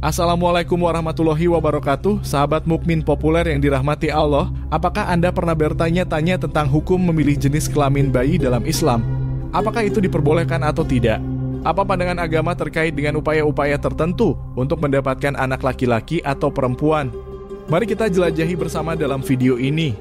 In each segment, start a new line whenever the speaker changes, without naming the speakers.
Assalamualaikum warahmatullahi wabarakatuh, sahabat mukmin populer yang dirahmati Allah. Apakah Anda pernah bertanya-tanya tentang hukum memilih jenis kelamin bayi dalam Islam? Apakah itu diperbolehkan atau tidak? Apa pandangan agama terkait dengan upaya-upaya tertentu untuk mendapatkan anak laki-laki atau perempuan? Mari kita jelajahi bersama dalam video ini.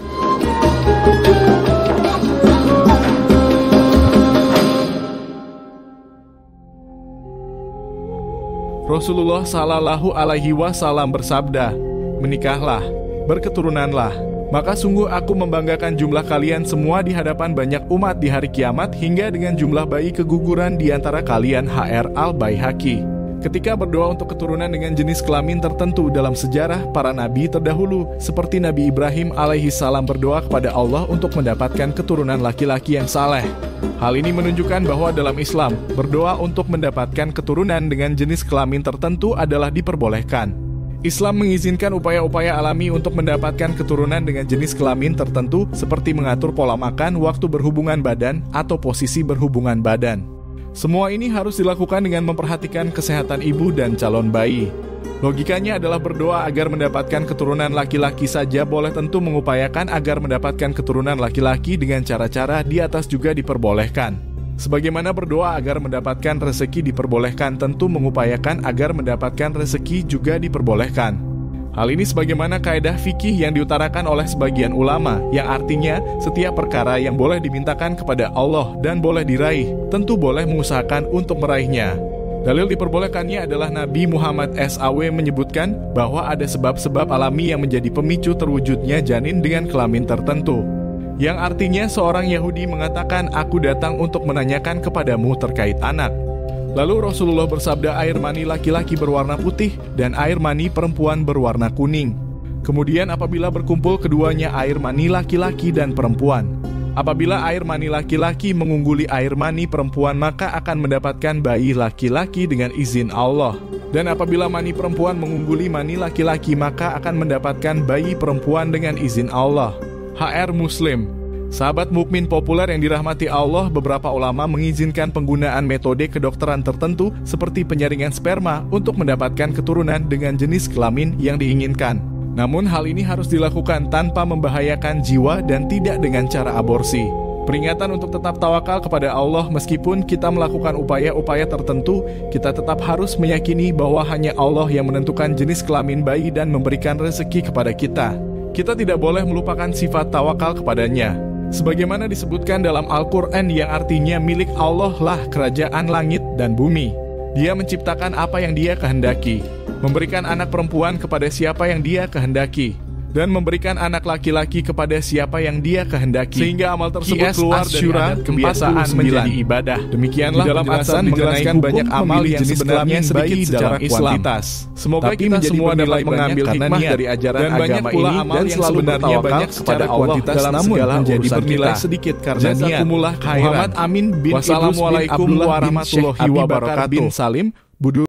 Rasulullah Shallallahu Alaihi Wasallam bersabda, "Menikahlah, berketurunanlah, maka sungguh aku membanggakan jumlah kalian semua di hadapan banyak umat di hari kiamat hingga dengan jumlah bayi keguguran di antara kalian." HR Al-Baihaqi. Ketika berdoa untuk keturunan dengan jenis kelamin tertentu dalam sejarah para nabi terdahulu, seperti Nabi Ibrahim alaihi salam berdoa kepada Allah untuk mendapatkan keturunan laki-laki yang saleh. Hal ini menunjukkan bahwa dalam Islam, berdoa untuk mendapatkan keturunan dengan jenis kelamin tertentu adalah diperbolehkan. Islam mengizinkan upaya-upaya alami untuk mendapatkan keturunan dengan jenis kelamin tertentu seperti mengatur pola makan, waktu berhubungan badan, atau posisi berhubungan badan. Semua ini harus dilakukan dengan memperhatikan kesehatan ibu dan calon bayi. Logikanya adalah berdoa agar mendapatkan keturunan laki-laki saja boleh, tentu mengupayakan agar mendapatkan keturunan laki-laki dengan cara-cara di atas juga diperbolehkan. Sebagaimana berdoa agar mendapatkan rezeki diperbolehkan, tentu mengupayakan agar mendapatkan rezeki juga diperbolehkan. Hal ini sebagaimana kaidah fikih yang diutarakan oleh sebagian ulama, yang artinya setiap perkara yang boleh dimintakan kepada Allah dan boleh diraih, tentu boleh mengusahakan untuk meraihnya. Dalil diperbolehkannya adalah Nabi Muhammad SAW menyebutkan bahwa ada sebab-sebab alami yang menjadi pemicu terwujudnya janin dengan kelamin tertentu. Yang artinya seorang Yahudi mengatakan, "Aku datang untuk menanyakan kepadamu terkait anak." Lalu Rasulullah bersabda, air mani laki-laki berwarna putih dan air mani perempuan berwarna kuning. Kemudian apabila berkumpul keduanya air mani laki-laki dan perempuan, apabila air mani laki-laki mengungguli air mani perempuan, maka akan mendapatkan bayi laki-laki dengan izin Allah. Dan apabila mani perempuan mengungguli mani laki-laki, maka akan mendapatkan bayi perempuan dengan izin Allah. HR Muslim. Sahabat mukmin populer yang dirahmati Allah, beberapa ulama mengizinkan penggunaan metode kedokteran tertentu seperti penyaringan sperma untuk mendapatkan keturunan dengan jenis kelamin yang diinginkan. Namun hal ini harus dilakukan tanpa membahayakan jiwa dan tidak dengan cara aborsi. Peringatan untuk tetap tawakal kepada Allah, meskipun kita melakukan upaya-upaya tertentu, kita tetap harus meyakini bahwa hanya Allah yang menentukan jenis kelamin bayi dan memberikan rezeki kepada kita. Kita tidak boleh melupakan sifat tawakal kepadanya. Sebagaimana disebutkan dalam Al-Quran, yang artinya milik Allah lah kerajaan langit dan bumi. Dia menciptakan apa yang Dia kehendaki, memberikan anak perempuan kepada siapa yang Dia kehendaki, dan memberikan anak laki-laki kepada siapa yang Dia kehendaki, sehingga amal tersebut keluar dari adat kebiasaan menjadi ibadah. Demikianlah dalam penjelasan menjelaskan banyak amal yang sebenarnya sedikit secara kuantitas. Semoga kita semua dapat mengambil hikmah dari ajaran agama ini dan sebenarnya banyak secara kuantitas namun menjadi bernilai sedikit karena niat. Muhammad Amin bin Wassalamualaikum warahmatullahi wabarakatuh.